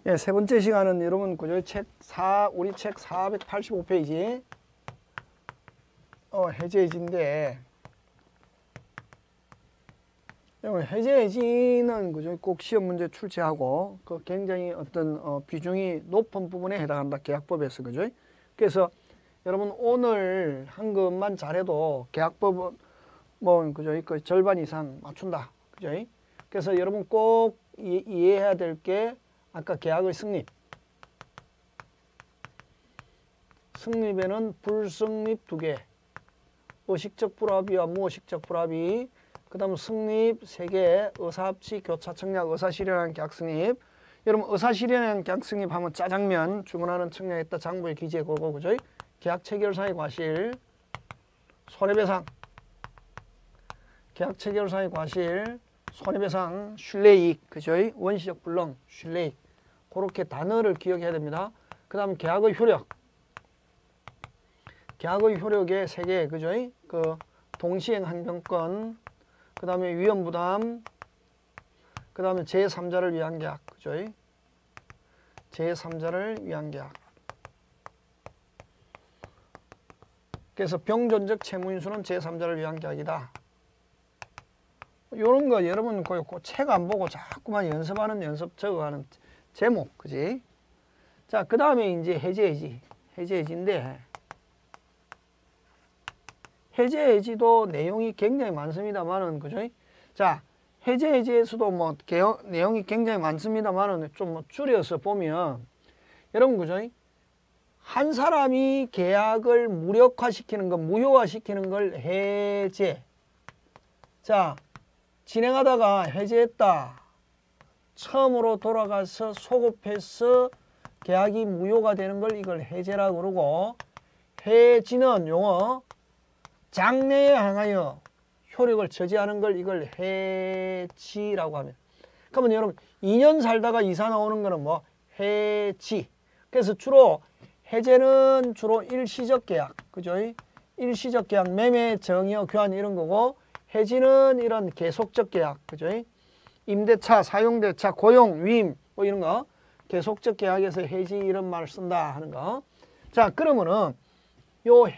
예, 세 번째 시간은 여러분 그저 우리 책 485페이지 해제해지인데, 해제해지는 그저 꼭 시험 문제 출제하고 그 굉장히 어떤 비중이 높은 부분에 해당한다, 계약법에서. 그죠? 그래서 여러분 오늘 한 것만 잘해도 계약법은 뭐 그저 그 절반 이상 맞춘다. 그죠? 그래서 여러분 꼭 이해해야 될 게 아까 계약의 승립에는 불승립 두 개, 의식적 불합의와 무의식적 불합의, 그 다음 승립 세 개, 의사합치, 교차, 청약, 의사실현한 계약 승립. 여러분 의사실현한 계약 승립 하면 짜장면 주문하는 청약했다, 장부의 기재 그거, 그죠? 계약 체결상의 과실, 손해배상, 계약 체결상의 과실, 손해배상, 신뢰이익, 그죠? 원시적 불능, 신뢰이익. 그렇게 단어를 기억해야 됩니다. 그 다음 계약의 효력, 계약의 효력의 세 개, 그죠? 그 동시행 한정권, 그 다음에 위험부담, 그 다음에 제3자를 위한 계약, 그죠? 제3자를 위한 계약. 그래서 병존적 채무인수는 제3자를 위한 계약이다. 요런 거 여러분 그 책 안 보고 자꾸만 연습하는 연습 적어가는 제목, 그지? 자, 그 다음에 이제 해제해지인데, 해제해지도 내용이 굉장히 많습니다만은, 그죠? 자, 해제해지에서도 뭐 내용이 굉장히 많습니다만은 좀 뭐 줄여서 보면, 여러분, 그죠? 한 사람이 계약을 무력화시키는 것, 무효화시키는 걸 해제. 자, 진행하다가 해제했다. 처음으로 돌아가서 소급해서 계약이 무효가 되는 걸 이걸 해제라고 그러고, 해지는 용어 장래에 향하여 효력을 저지하는 걸 이걸 해지라고 하면, 그러면 여러분 2년 살다가 이사 나오는 거는 뭐 해지. 그래서 주로 해제는 주로 일시적 계약, 그죠? 일시적 계약, 매매, 정여, 교환 이런 거고, 해지는 이런 계속적 계약, 그죠? 임대차, 사용대차, 고용, 위임 뭐 이런 거 계속적 계약에서 해지 이런 말을 쓴다 하는 거. 자, 그러면은 요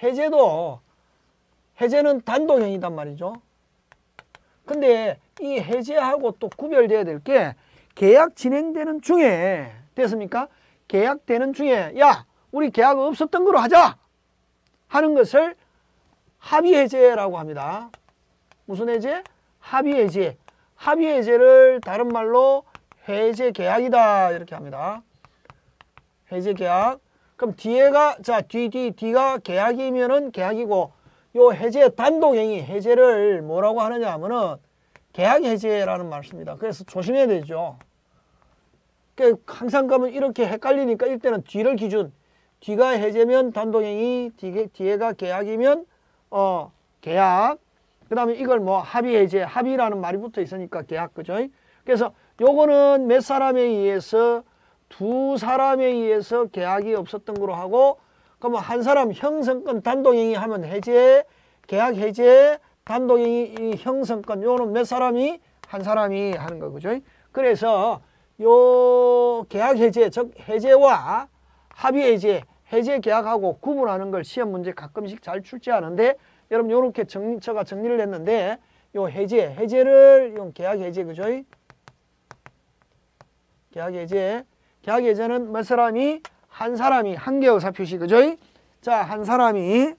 해제는 단독행위단 말이죠. 근데 이 해제하고 또 구별돼야 될 게, 계약 진행되는 중에, 됐습니까? 계약되는 중에 야, 우리 계약 없었던 거로 하자 하는 것을 합의해제라고 합니다. 무슨 해제? 합의해제. 합의해제를 다른 말로 해제계약이다 이렇게 합니다. 해제계약. 그럼 뒤에가, 자, 뒤가 계약이면은 계약이고, 요 해제 단독행위, 해제를 뭐라고 하느냐 하면은 계약해제라는 말을 씁니다. 그래서 조심해야 되죠. 항상 가면 이렇게 헷갈리니까 이때는 뒤를 기준, 뒤가 해제면 단독행위, 뒤에가 계약이면 계약. 그 다음에 이걸 뭐 합의해제, 합의라는 말이 붙어 있으니까 계약, 그죠? 그래서 요거는 몇 사람에 의해서, 두 사람에 의해서 계약이 없었던 거로 하고, 그러면 한 사람 형성권 단독행위 하면 해제, 계약 해제, 단독행위 형성권, 요거는 몇 사람이? 한 사람이 하는 거, 그죠? 그래서 요 계약 해제, 즉 해제와 합의 해제, 해제 계약하고 구분하는 걸 시험 문제 가끔씩 잘 출제하는데, 여러분 요렇게 제가 정리를 했는데, 요 해제를 요 계약 해제, 그죠? 계약 해제는 몇 사람이? 한 사람이, 한 개 의사 표시, 그죠? 자, 한 사람이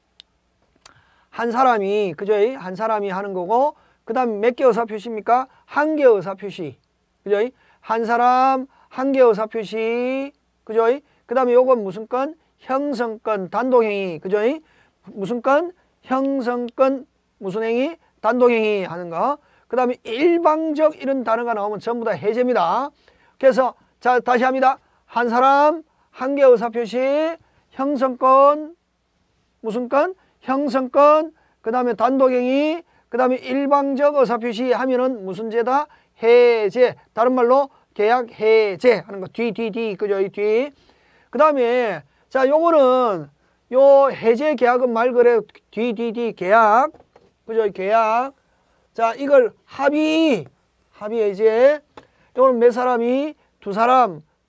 그죠? 한 사람이 하는 거고, 그 다음 몇 개 의사 표시입니까? 한 개 의사 표시, 그죠? 한 사람 한 개 의사 표시, 그죠? 그 다음에 요건 무슨 건? 형성권 단독행위, 그죠? 무슨 건? 형성권 무슨 행위? 단독행위 하는 거. 그 다음에 일방적 이런 단어가 나오면 전부 다 해제입니다. 그래서 자, 다시 합니다. 한 사람 한 개 의사표시, 형성권 무슨 건? 형성권, 그 다음에 단독행위, 그 다음에 일방적 의사표시 하면은 무슨 제다? 해제. 다른 말로 계약 해제 하는 거. 뒤 그죠? 이 뒤. 그 다음에 자, 요거는 요 해제 계약은 말 그래 뒤 계약, 그죠? 계약. 자, 이걸 합의 해제. 요거는 몇 사람이? 두 사람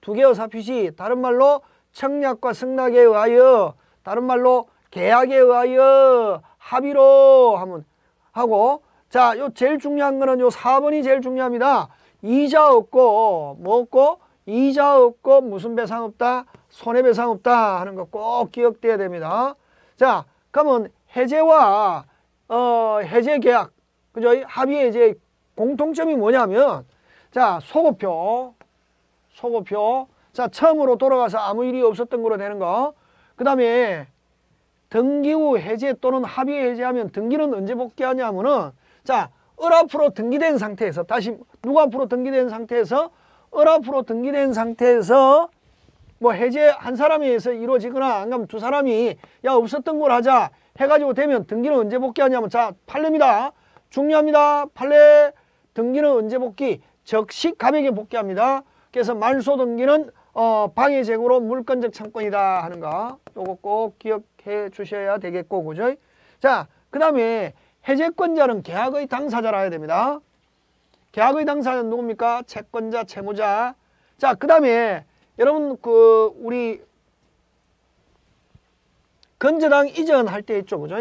두 개 의사표시, 다른 말로 청약과 승낙에 의하여, 다른 말로 계약에 의하여 합의로 하면 하고, 자, 요 제일 중요한 거는 요 4번이 제일 중요합니다. 이자 없고 뭐 없고 이자 없고 무슨 배상 없다? 손해배상 없다 하는 거 꼭 기억돼야 됩니다. 자, 그러면 해제와 해제 계약, 그죠? 합의 해제 공통점이 뭐냐면, 자, 소고표. 자, 처음으로 돌아가서 아무 일이 없었던 거로 되는 거. 그 다음에 등기 후 해제 또는 합의 해제하면 등기는 언제 복귀하냐면은, 자, 을 앞으로 등기된 상태에서, 다시 누구 앞으로 등기된 상태에서, 을 앞으로 등기된 상태에서 뭐 해제 한 사람에 의해서 이루어지거나 안 가면 두 사람이 야 없었던 걸 하자 해가지고 되면 등기는 언제 복귀하냐면, 자, 판례입니다. 중요합니다. 판례 등기는 언제 복귀? 적시 가액에 복귀합니다. 그래서 말소 등기는 방해재고로 물권적 청권이다 하는 거 요거 꼭 기억해 주셔야 되겠고, 그죠? 자, 그 다음에 해제권자는 계약의 당사자라 해야 됩니다. 계약의 당사자는 누굽니까? 채권자, 채무자. 자, 그 다음에 여러분 우리 건저당 이전할 때 있죠, 그죠?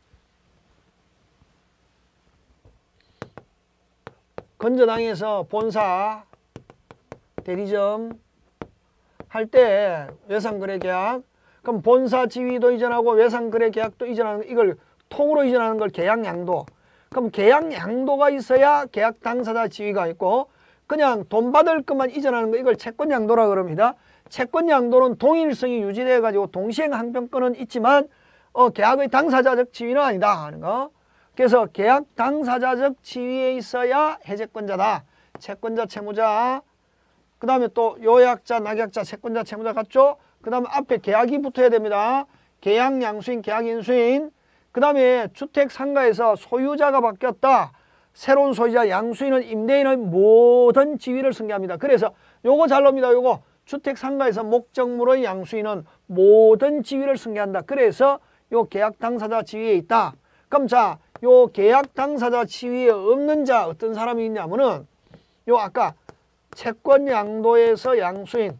건저당에서 본사, 대리점 할 때 외상거래계약, 그럼 본사 지위도 이전하고 외상거래계약도 이전하는, 이걸 통으로 이전하는 걸 계약양도. 그럼 계약양도가 있어야 계약 당사자 지위가 있고, 그냥 돈 받을 것만 이전하는 거, 이걸 채권양도라 그럽니다. 채권양도는 동일성이 유지되어 가지고 동시행 항변권은 있지만 계약의 당사자적 지위는 아니다 하는 거. 그래서 계약 당사자적 지위에 있어야 해제권자다. 채권자, 채무자. 그 다음에 또 요약자, 낙약자, 채권자, 채무자 같죠? 그 다음에 앞에 계약이 붙어야 됩니다. 계약 양수인, 계약 인수인. 그 다음에 주택 상가에서 소유자가 바뀌었다. 새로운 소유자 양수인은 임대인의 모든 지위를 승계합니다. 그래서 요거 잘 놉니다. 요거 주택 상가에서 목적물의 양수인은 모든 지위를 승계한다. 그래서 요 계약 당사자 지위에 있다. 그럼 자, 요 계약 당사자 지위에 없는 자 어떤 사람이 있냐면은 요 아까 채권 양도에서 양수인,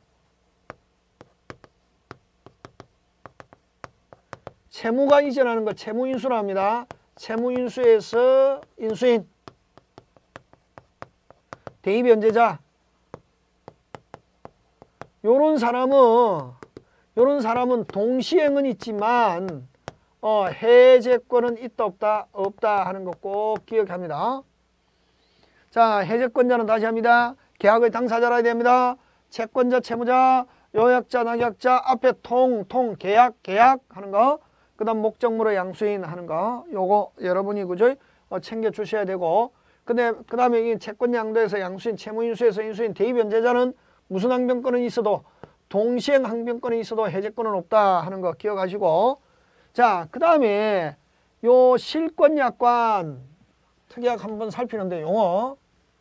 채무가 이전하는 거 채무인수라 합니다. 채무인수에서 인수인, 대의변제자. 요런 사람은 동시행은 있지만 해제권은 있다 없다? 없다 하는 거 꼭 기억합니다. 자, 해제권자는 다시 합니다. 계약의 당사자라 해야 됩니다. 채권자, 채무자, 요약자, 낙약자, 앞에 계약 하는 거, 그 다음 목적물의 양수인 하는 거, 요거 여러분이 그죠? 챙겨 주셔야 되고, 근데 그 다음에 이 채권양도에서 양수인, 채무인수에서 인수인, 대의변제자는 무슨 항변권은 있어도, 동시행 항변권이 있어도 해제권은 없다 하는 거 기억하시고, 자, 그 다음에 요 실권약관 특약 한번 살피는데 용어.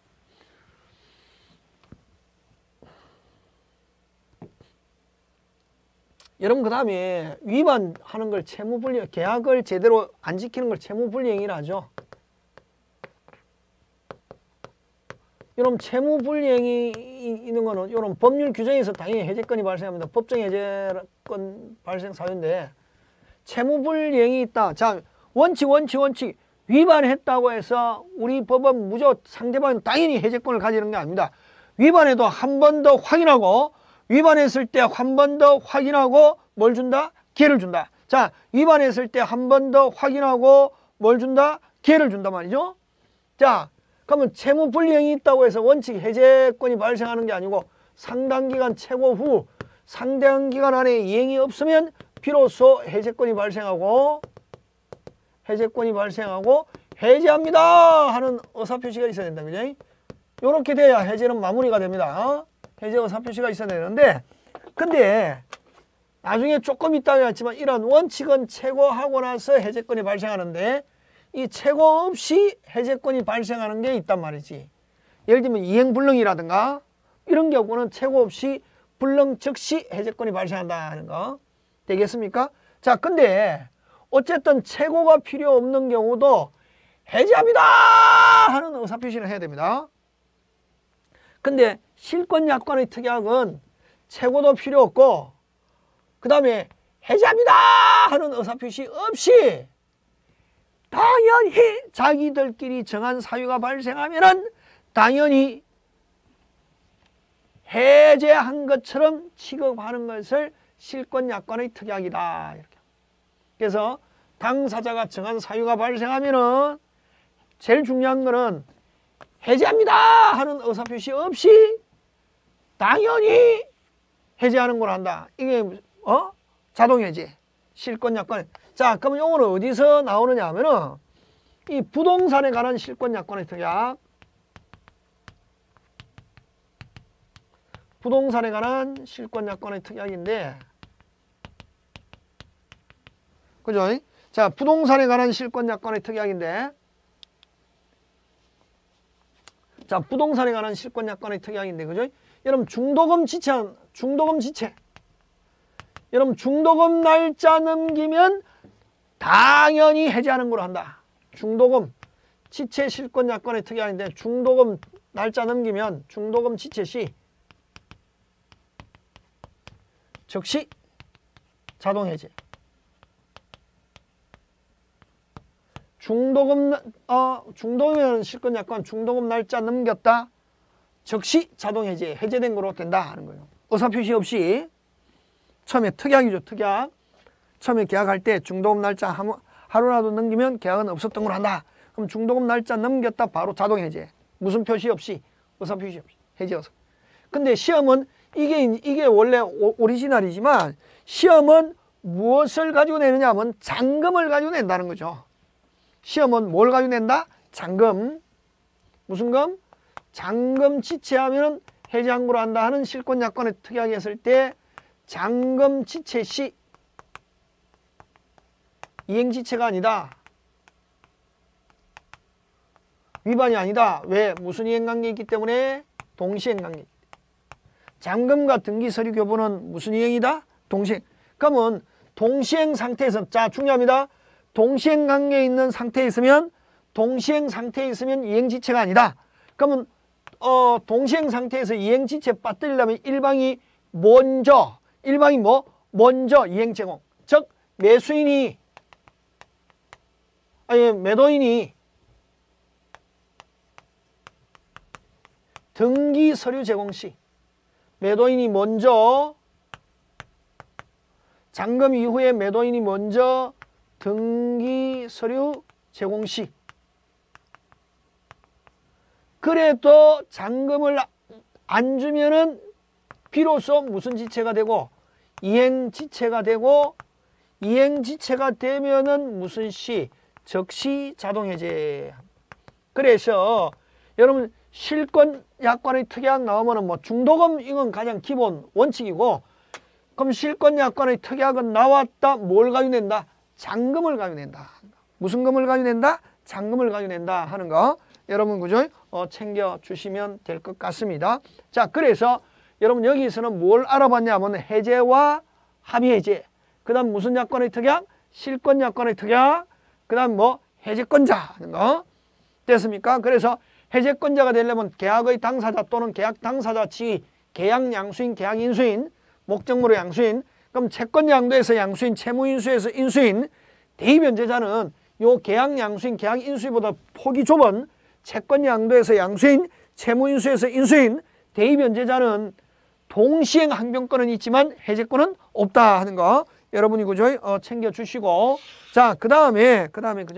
여러분, 그 다음에 위반하는 걸 채무불이행, 계약을 제대로 안 지키는 걸 채무불이행이라 하죠. 이런 채무불이행이 있는 거는 이런 법률 규정에서 당연히 해제권이 발생합니다. 법정 해제권 발생 사유인데, 채무불이행이 있다. 자, 원칙 위반했다고 해서 우리 법은 무조 상대방은 당연히 해제권을 가지는 게 아닙니다. 위반해도 한 번 더 확인하고, 위반했을 때 한 번 더 확인하고 뭘 준다? 기회를 준다. 자, 위반했을 때 한 번 더 확인하고 뭘 준다? 기회를 준단 말이죠. 자, 그러면 채무불이행이 있다고 해서 원칙 해제권이 발생하는 게 아니고, 상당 기간 최고 후 상당 기간 안에 이행이 없으면 비로소 해제권이 발생하고 해제합니다 하는 의사표시가 있어야 된다. 그죠? 요렇게 돼야 해제는 마무리가 됩니다. 해제 의사표시가 있어야 되는데, 근데 나중에 조금 있다가 했지만 이런 원칙은 최고하고 나서 해제권이 발생하는데, 이 최고 없이 해제권이 발생하는 게 있단 말이지. 예를 들면 이행불능이라든가 이런 경우는 최고 없이 불능 즉시 해제권이 발생한다 하는 거 되겠습니까? 자, 근데 어쨌든 최고가 필요 없는 경우도 해제합니다 하는 의사표시를 해야 됩니다. 근데 실권약관의 특약은 최고도 필요 없고 그 다음에 해제합니다 하는 의사표시 없이 당연히 자기들끼리 정한 사유가 발생하면은 당연히 해제한 것처럼 취급하는 것을 실권약관의 특약이다. 이렇게. 그래서 당사자가 정한 사유가 발생하면은 제일 중요한 거는 해제합니다 하는 의사표시 없이 당연히 해제하는 걸 한다. 이게 자동해제, 실권약관. 자, 그러면 요거는 어디서 나오느냐 하면은 이 부동산에 관한 실권약관의 특약, 부동산에 관한 실권약관의 특약인데, 그죠? 자, 부동산에 관한 실권약관의 특약인데, 자, 부동산에 관한 실권약관의 특약인데, 그죠? 여러분 중도금 지체, 여러분 중도금 날짜 넘기면 당연히 해제하는 걸로 한다. 중도금 지체 실권약관의 특약인데 중도금 날짜 넘기면 중도금 지체 시 즉시 자동해제. 중도금이라는 실권약관 중도금 날짜 넘겼다. 즉시 자동해제, 해제된 거로 된다 하는 거예요. 의사표시 없이 처음에 특약이죠. 특약. 처음에 계약할 때 중도금 날짜 하루라도 넘기면 계약은 없었던 걸로 한다. 그럼 중도금 날짜 넘겼다 바로 자동해제. 무슨 표시 없이, 의사표시 없이 해제해서. 근데 시험은 이게 원래 오리지널이지만 시험은 무엇을 가지고 내느냐 하면 잔금을 가지고 낸다는 거죠. 시험은 뭘 가지고 낸다? 잔금. 무슨 금? 잔금 지체하면 해제한 거로 한다 하는 실권약관의 특약이 했을 때 잔금 지체 시 이행지체가 아니다. 위반이 아니다. 왜? 무슨 이행관계 있기 때문에? 동시행관계. 잔금과 등기서류 교부는 무슨 이행이다? 동시행. 그러면 동시행 상태에서, 자 중요합니다. 동시행 관계에 있는 상태에 있으면 동시행 상태에 있으면 이행지체가 아니다. 그러면 동시행 상태에서 이행지체 빠뜨리려면 일방이 먼저 먼저 이행 제공. 즉 매도인이 등기 서류 제공 시 매도인이 먼저 잔금 이후에 매도인이 먼저 등기 서류 제공 시 그래도 잔금을 안 주면은 비로소 무슨 지체가 되고 이행지체가 되고 이행지체가 되면은 무슨 시 즉시 자동해제. 그래서 여러분 실권약관의 특약 나오면은 뭐 중도금 이건 가장 기본 원칙이고 그럼 실권약관의 특약은 나왔다. 뭘 가지고 낸다? 잔금을 가지고 낸다. 무슨 금을 가지고 낸다? 잔금을 가지고 낸다 하는 거 여러분 그죠? 챙겨주시면 될 것 같습니다. 자, 그래서 여러분 여기서는 뭘 알아봤냐면 해제와 합의해제, 그 다음 무슨 약관의 특약? 실권약관의 특약, 그 다음 뭐 해제권자 하는 거 됐습니까? 그래서 해제권자가 되려면 계약의 당사자 또는 계약 당사자 지위, 계약 양수인, 계약 인수인, 목적물의 양수인, 그럼 채권 양도에서 양수인, 채무 인수에서 인수인, 대의 변제자는 요 계약 양수인, 계약 인수인보다 폭이 좁은 채권 양도에서 양수인, 채무 인수에서 인수인, 대의 변제자는 동시행 항변권은 있지만 해제권은 없다 하는 거 여러분이 그죠? 챙겨 주시고 자, 그다음에 그죠?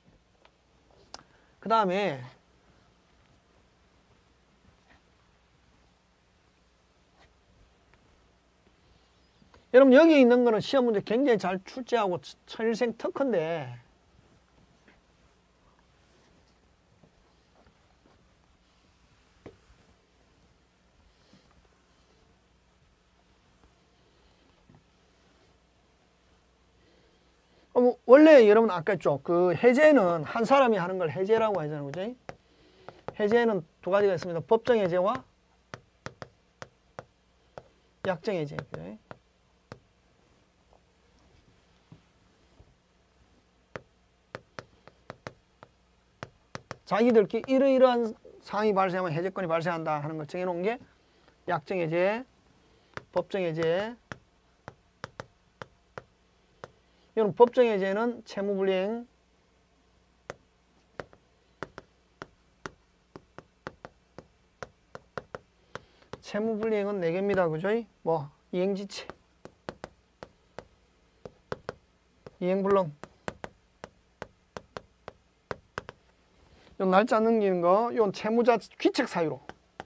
그다음에 여러분 여기 있는 거는 시험 문제 굉장히 잘 출제하고 천일생 특허인데 원래 여러분 아까 했죠. 그 해제는 한 사람이 하는 걸 해제라고 하잖아요. 그죠? 해제는 두 가지가 있습니다. 법정 해제와 약정 해제. 그죠? 자기들끼리 이러이러한 상황이 발생하면 해제권이 발생한다 하는 걸 정해놓은 게 약정 해제, 법정해제. 이런 법정해제는 채무불이행. 채무불이행은 4개입니다. 그죠? 뭐 이행지체, 이행불능, 요 날짜 넘기는 거, 요 채무자 귀책 사유로,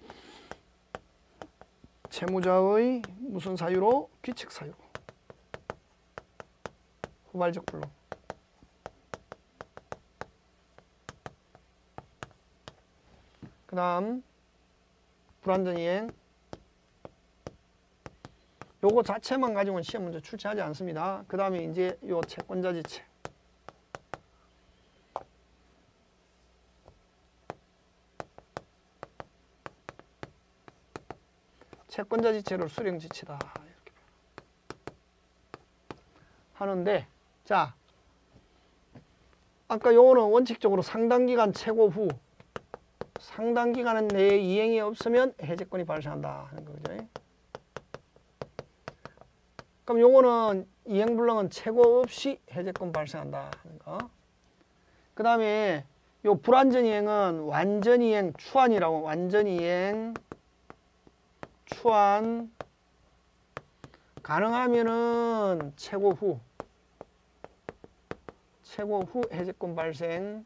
채무자의 무슨 사유로? 귀책 사유로, 후발적 불능. 그 다음 불완전이행. 요거 자체만 가지고는 시험 문제 출제하지 않습니다. 그 다음에 이제 요 채권자지체. 채권자지체를 수령지체다 이렇게 하는데, 자, 아까 요거는 원칙적으로 상당기간 최고 후 상당기간 내에 이행이 없으면 해제권이 발생한다 하는 거죠. 그럼 요거는 이행불능은 최고 없이 해제권 발생한다 하는 거. 그 다음에 요 불완전이행은 완전이행 추안이라고, 완전이행 추안 가능하면은 최고 후 해제권 발생.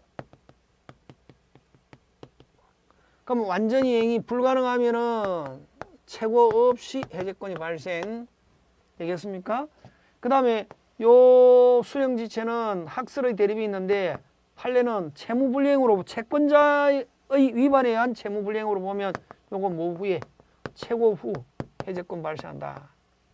그럼 완전이행이 불가능하면은 최고 없이 해제권이 발생. 되겠습니까? 그 다음에 요 수령지체는 학설의 대립이 있는데, 판례는 채무불이행으로, 채권자의 위반에 의한 채무불이행으로 보면 요거 뭐 후에 최고 후 해제권 발생한다.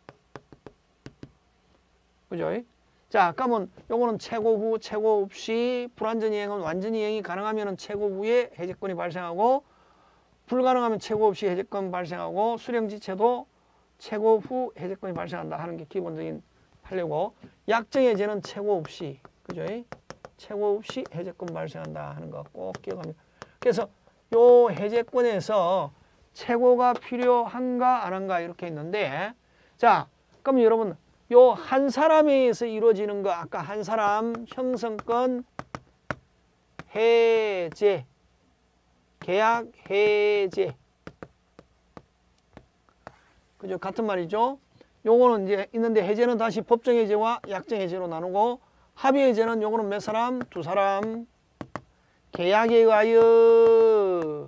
그죠? 자, 그러면 요거는 최고 후, 최고 없이, 불완전이행은 완전이행이 가능하면 최고 후에 해제권이 발생하고, 불가능하면 최고 없이 해제권 발생하고, 수령지체도 최고 후 해제권이 발생한다 하는 게 기본적인 판례고, 약정해제는 최고 없이, 그죠? 최고 없이 해제권 발생한다 하는 거 꼭 기억합니다. 그래서 요 해제권에서 최고가 필요한가 안 한가 이렇게 있는데, 자, 그럼 여러분 요 한 사람에 의해서 이루어지는 거, 아까 한 사람 형성권 해제, 계약 해제, 그죠? 같은 말이죠. 요거는 이제 있는데, 해제는 다시 법정해제와 약정해제로 나누고, 합의해제는 요거는 몇 사람? 2사람. 계약에 의하여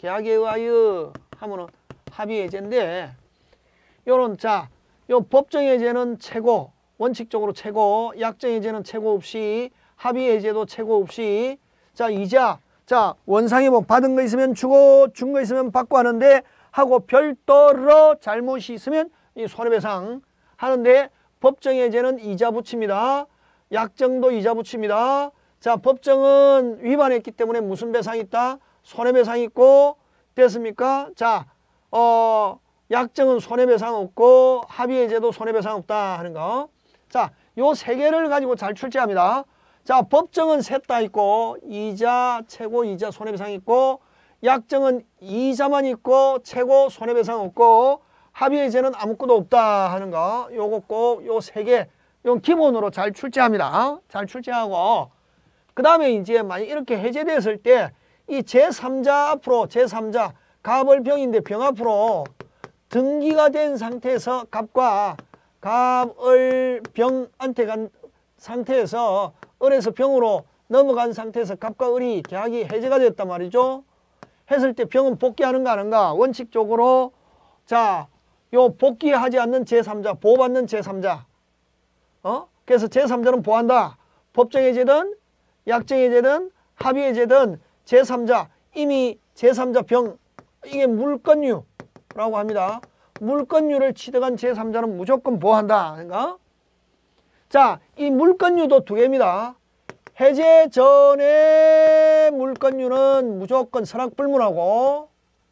하면은 합의해제인데, 요런, 자, 요 법정해제는 최고, 원칙적으로 최고, 약정해제는 최고 없이, 합의해제도 최고 없이. 자, 이자, 자, 원상이 뭐 받은 거 있으면 주고, 준 거 있으면 받고 하는데, 하고 별도로 잘못이 있으면 이 손해배상 하는데, 법정해제는 이자 붙입니다. 약정도 이자 붙입니다. 자, 법정은 위반했기 때문에 무슨 배상이 있다? 손해배상이 있고, 됐습니까? 자, 약정은 손해배상 없고, 합의해제도 손해배상 없다 하는 거. 자, 요 세 개를 가지고 잘 출제합니다. 자, 법정은 셋 다 있고, 이자, 최고, 이자, 손해배상 있고, 약정은 이자만 있고 최고 손해배상 없고, 합의해제는 아무것도 없다 하는 거. 요거 꼭 요 세 개, 요 기본으로 잘 출제합니다. 잘 출제하고, 그 다음에 이제 만약 이렇게 해제됐을 때 이 제3자 앞으로, 제3자 갑을병인데 병 앞으로 등기가 된 상태에서 갑과 갑을 병한테 간 상태에서, 을에서 병으로 넘어간 상태에서 갑과 을이 계약이 해제가 됐단 말이죠. 했을 때 병은 복귀하는가 안 하는가? 원칙적으로, 자, 요 복귀하지 않는 제3자, 보호받는 제3자. 그래서 제3자는 보호한다. 법정해제든 약정해제든 합의해제든 제3자, 이미 제3자 병, 이게 물권유라고 합니다. 물권유를 취득한 제3자는 무조건 보호한다. 그러니까, 자, 이 물권유도 2개입니다. 해제 전에 물권유는 무조건 선악불문하고,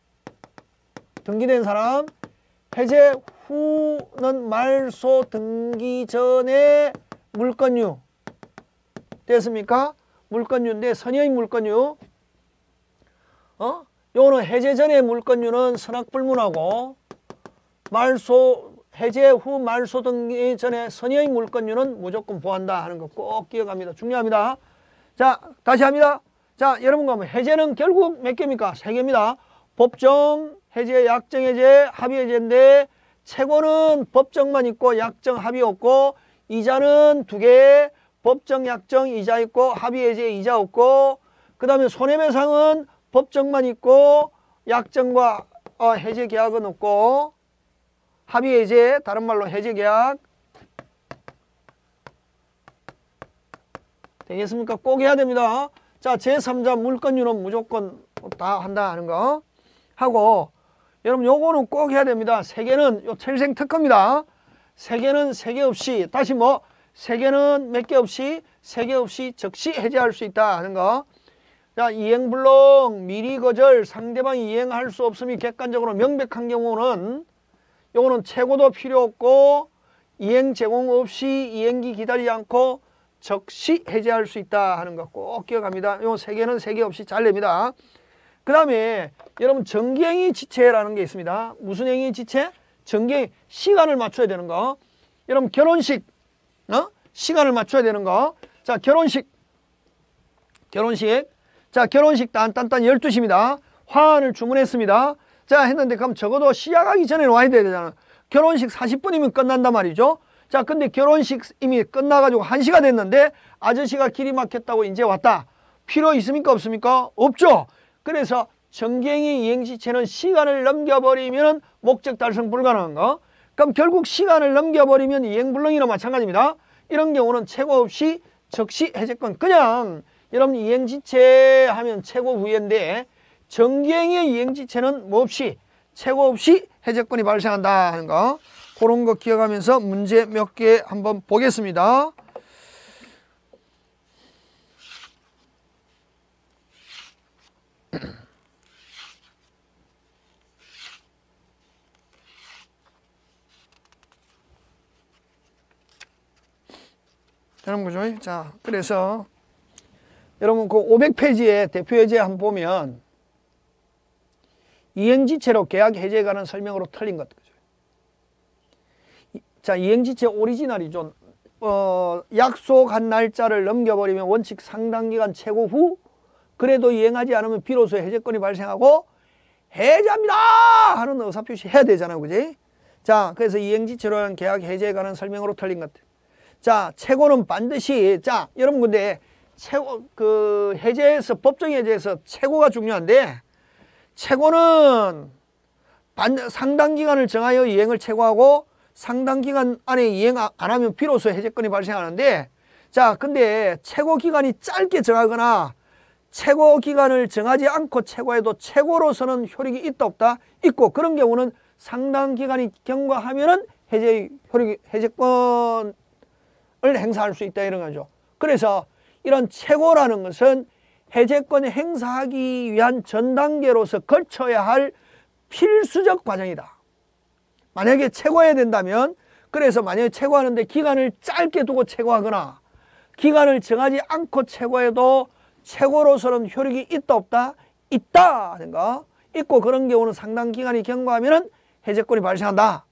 등기된 사람, 해제 후는 말소 등기 전에 물권유. 됐습니까? 물권유인데 선의의 물권유. 요거는 해제 전에 물권유는 선악불문하고, 해제 후 말소 등기 전에 선의의 물권료는 무조건 보한다 하는 거 꼭 기억합니다. 중요합니다. 자, 다시 합니다. 자, 여러분 그러면 해제는 결국 몇 개입니까? 3개입니다. 법정 해제, 약정 해제, 합의 해제인데 채권은 법정만 있고 약정, 합의 없고, 이자는 2개, 법정, 약정, 이자 있고 합의 해제, 이자 없고, 그 다음에 손해배상은 법정만 있고 약정과 해제 계약은 없고, 합의 해제, 다른 말로 해제 계약 되겠습니까? 꼭 해야 됩니다. 자, 제3자 물권료는 무조건 다 한다 하는 거 하고, 여러분 요거는 꼭 해야 됩니다. 3개는 요 철생 특허입니다. 3개는 3개 없이, 다시 3개는 몇 개 없이, 3개 없이 즉시 해제할 수 있다 하는 거. 자, 이행불능, 미리 거절, 상대방이 이행할 수 없음이 객관적으로 명백한 경우는 요거는 최고도 필요 없고 이행 제공 없이 이행기 기다리지 않고 즉시 해제할 수 있다 하는 거 꼭 기억합니다. 요 3개는 3개 없이 잘 냅니다. 그 다음에 여러분 정기행위 지체라는 게 있습니다. 무슨 행위 지체? 정기행, 시간을 맞춰야 되는 거. 여러분 결혼식 시간을 맞춰야 되는 거. 자, 결혼식 자, 결혼식 딴딴딴 12시입니다. 화환을 주문했습니다. 자, 했는데 그럼 적어도 시작하기 전에 와야 되잖아. 결혼식 40분이면 끝난단 말이죠. 자, 근데 결혼식 이미 끝나가지고 1시가 됐는데 아저씨가 길이 막혔다고 이제 왔다. 필요 있습니까? 없습니까? 없죠. 그래서 정기행위 이행지체는 시간을 넘겨버리면 목적 달성 불가능한 거. 그럼 결국 시간을 넘겨버리면 이행불능이나 마찬가지입니다. 이런 경우는 최고 없이 즉시 해제권. 그냥 여러분 이행지체 하면 최고 후회인데 정기행위 이행지체는 뭐 없이 최고 없이 해제권이 발생한다 하는 거. 그런 거 기억하면서 문제 몇 개 한번 보겠습니다. 여러분 그죠? 자, 그래서 여러분 그 500페이지에 대표 해제 한번 보면 이행지체로 계약 해제에 관한 설명으로 틀린 것. 자, 이행지체 오리지널이죠. 약속한 날짜를 넘겨버리면 원칙 상당기간 최고 후 그래도 이행하지 않으면 비로소 해제권이 발생하고 해제합니다 하는 의사표시 해야 되잖아요. 그지? 자, 그래서 이행지체로 한 계약 해제에 관한 설명으로 틀린 것. 자, 최고는 반드시, 자, 여러분 근데 최고, 해제에서, 법정 해제에서 최고가 중요한데, 최고는 상당 기간을 정하여 이행을 최고하고, 상당 기간 안에 이행 안 하면 비로소 해제권이 발생하는데, 자, 근데 최고 기간이 짧게 정하거나, 최고 기간을 정하지 않고 최고해도 최고로서는 효력이 있다 없다? 있고, 그런 경우는 상당 기간이 경과하면은 해제권을 행사할 수 있다 이런 거죠. 그래서 이런 최고라는 것은 해제권을 행사하기 위한 전 단계로서 거쳐야 할 필수적 과정이다. 만약에 최고해야 된다면, 그래서 만약에 최고하는데 기간을 짧게 두고 최고하거나 기간을 정하지 않고 최고해도 최고로서는 효력이 있다 없다? 있다 하는 거. 있고 그런 경우는 상당 기간이 경과하면 해제권이 발생한다.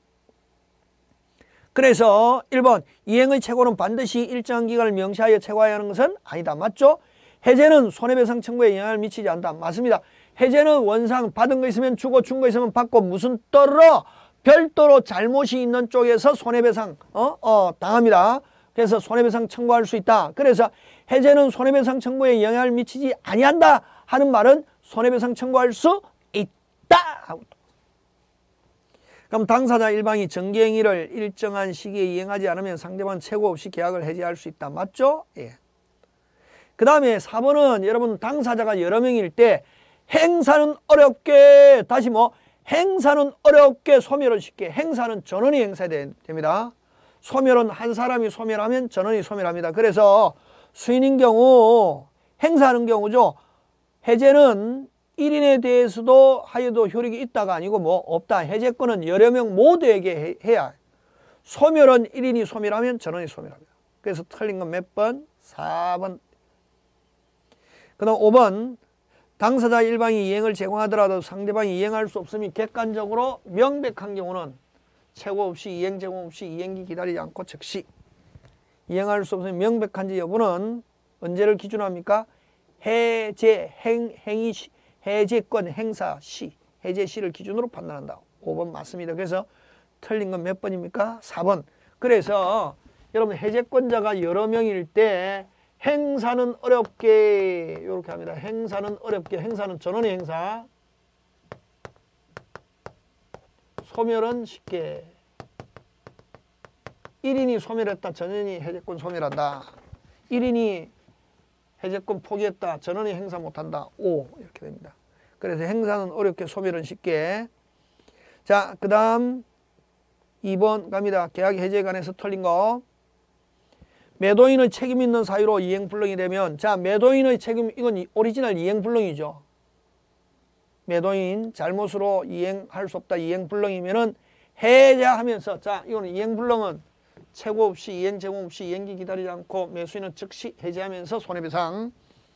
그래서 1번 이행의 최고는 반드시 일정한 기간을 명시하여 최고해야 하는 것은 아니다. 맞죠? 해제는 손해배상 청구에 영향을 미치지 않는다. 맞습니다. 해제는 원상 받은 거 있으면 주고 준 거 있으면 받고 무슨 떨어 별도로 잘못이 있는 쪽에서 손해배상 당합니다. 그래서 손해배상 청구할 수 있다. 그래서 해제는 손해배상 청구에 영향을 미치지 아니한다 하는 말은 손해배상 청구할 수 있다. 그럼 당사자 일방이 정기행위를 일정한 시기에 이행하지 않으면 상대방은 최고 없이 계약을 해지할 수 있다. 맞죠? 예. 그 다음에 4번은 여러분 당사자가 여러 명일 때 행사는 어렵게 다시 행사는 어렵게 소멸은 쉽게 행사는 전원이 행사해야 됩니다. 소멸은 한 사람이 소멸하면 전원이 소멸합니다. 그래서 수인인 경우 행사하는 경우죠. 해제는 1인에 대해서도 하여도 효력이 있다가 아니고 없다. 해제권은 여러 명 모두에게 해야. 소멸은 1인이 소멸하면 전원이 소멸합니다. 그래서 틀린 건 몇 번? 4번. 그 다음 5번. 당사자 일방이 이행을 제공하더라도 상대방이 이행할 수 없음이 객관적으로 명백한 경우는 최고 없이 이행 제공 없이 이행기 기다리지 않고 즉시 이행할 수 없음이 명백한지 여부는 언제를 기준으로 합니까? 해제권 행사 시, 해제 시를 기준으로 판단한다. 5번 맞습니다. 그래서 틀린 건 몇 번입니까? 4번. 그래서 여러분 해제권자가 여러 명일 때 행사는 어렵게 이렇게 합니다. 행사는 어렵게, 행사는 전원의 행사, 소멸은 쉽게. 1인이 소멸했다. 전원이 해제권 소멸한다. 1인이 해제권 포기했다. 전원이 행사 못한다. 5 이렇게 됩니다. 그래서 행사는 어렵게 소멸은 쉽게. 자, 그 다음 2번 갑니다. 계약 해제에 관해서 틀린 거. 매도인의 책임 있는 사유로 이행불능이 되면, 자, 매도인의 책임, 이건 오리지널 이행불능이죠. 매도인 잘못으로 이행할 수 없다. 이행불능이면은 해제하면서, 자, 이거는 이행불능은 최고 없이 이행 제공 없이 이행기 기다리지 않고 매수인은 즉시 해제하면서 손해배상.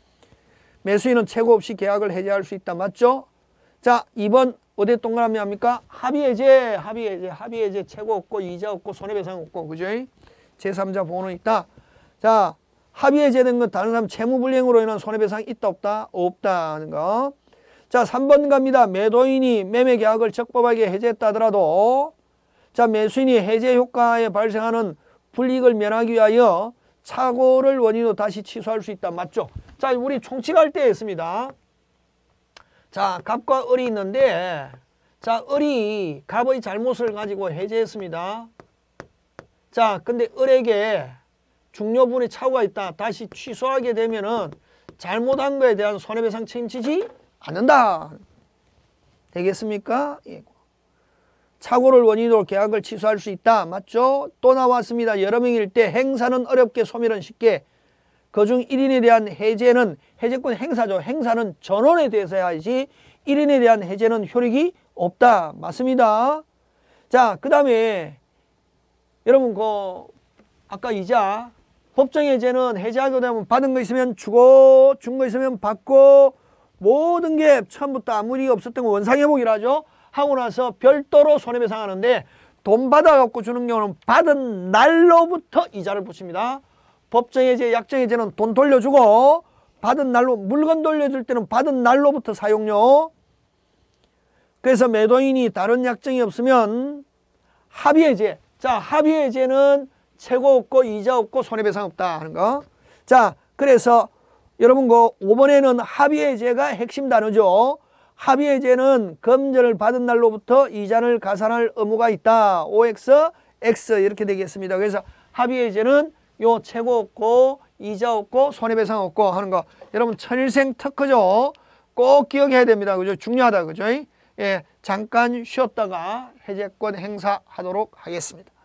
매수인은 최고 없이 계약을 해제할 수 있다. 맞죠? 자, 2번 어디에 동그라미 합니까? 합의해제, 합의해제 최고 없고 이자 없고 손해배상 없고, 그죠? 제3자 보호는 있다. 자, 합의해제된 건 다른 사람 채무불이행으로 인한 손해배상이 있다 없다? 없다 하는 거. 자, 3번 갑니다. 매도인이 매매계약을 적법하게 해제했다 하더라도, 자, 매수인이 해제 효과에 발생하는 불이익을 면하기 위하여 착오를 원인으로 다시 취소할 수 있다. 맞죠? 자, 우리 총칙할 때 했습니다. 자, 갑과 을이 있는데, 자, 을이 갑의 잘못을 가지고 해제했습니다. 자, 근데 을에게 중요분의 착오가 있다. 다시 취소하게 되면은 잘못한 거에 대한 손해배상 책임지지 않는다. 되겠습니까? 예. 착오를 원인으로 계약을 취소할 수 있다. 맞죠? 또 나왔습니다. 여러 명일 때 행사는 어렵게 소멸은 쉽게. 그중 1인에 대한 해제는 해제권 행사죠. 행사는 전원에 대해서 해야지 1인에 대한 해제는 효력이 없다. 맞습니다. 자, 그 다음에 여러분 아까 이자 법정 해제는 해제하게 되면 받은 거 있으면 주고 준 거 있으면 받고 모든 게 처음부터 아무 일이 없었던 거 원상회복이라죠. 하고 나서 별도로 손해배상하는데 돈 받아갖고 주는 경우는 받은 날로부터 이자를 붙입니다. 법정해제, 약정해제는 돈 돌려주고 받은 날로 물건 돌려줄 때는 받은 날로부터 사용료. 그래서 매도인이 다른 약정이 없으면 합의해제. 자, 합의해제는 최고 없고 이자 없고 손해배상 없다 하는 거. 자, 그래서 여러분 5번에는 합의해제가 핵심 단어죠. 합의해제는 금전을 받은 날로부터 이자를 가산할 의무가 있다. OX, X 이렇게 되겠습니다. 그래서 합의해제는 요 최고 없고 이자 없고 손해배상 없고 하는 거. 여러분 천일생 특허죠. 꼭 기억해야 됩니다. 그죠? 중요하다. 그죠? 예, 잠깐 쉬었다가 해제권 행사하도록 하겠습니다.